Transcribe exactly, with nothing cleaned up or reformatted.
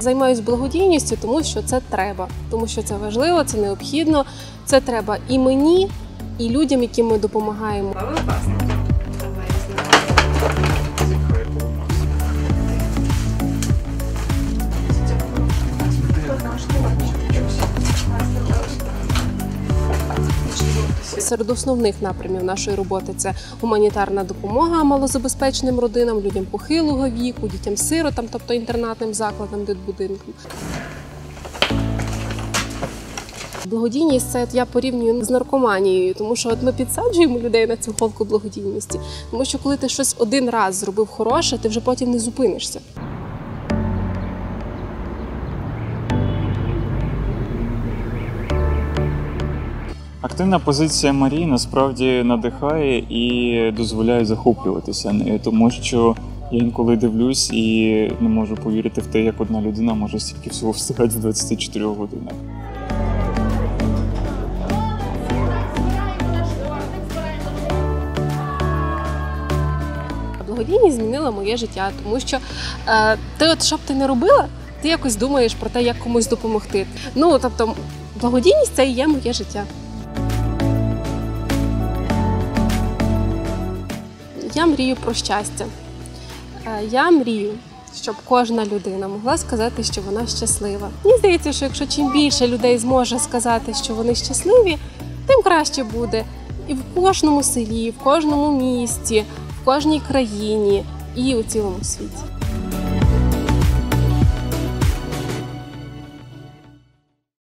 Займаюсь благодійністю, тому що це треба, тому що це важливо, це необхідно, це треба і мені, і людям, яким ми допомагаємо. Серед основних напрямів нашої роботи – це гуманітарна допомога малозабезпеченим родинам, людям похилого віку, дітям-сиротам, тобто інтернатним закладам, дитбудинкам. Благодійність – це я порівнюю з наркоманією, тому що от ми підсаджуємо людей на цю голку благодійності, тому що коли ти щось один раз зробив хороше, ти вже потім не зупинишся. Активна позиція Марії насправді надихає і дозволяє захоплюватися нею, тому що я інколи дивлюсь і не можу повірити в те, як одна людина може стільки всього встигати в двадцяти чотирьох годинах. Благодійність змінила моє життя, тому що е, ти от, що б ти не робила, ти якось думаєш про те, як комусь допомогти. Ну, тобто, благодійність – це і є моє життя. Я мрію про щастя. Я мрію, щоб кожна людина могла сказати, що вона щаслива. Мені здається, що якщо чим більше людей зможе сказати, що вони щасливі, тим краще буде. І в кожному селі, в кожному місті, в кожній країні і у цілому світі.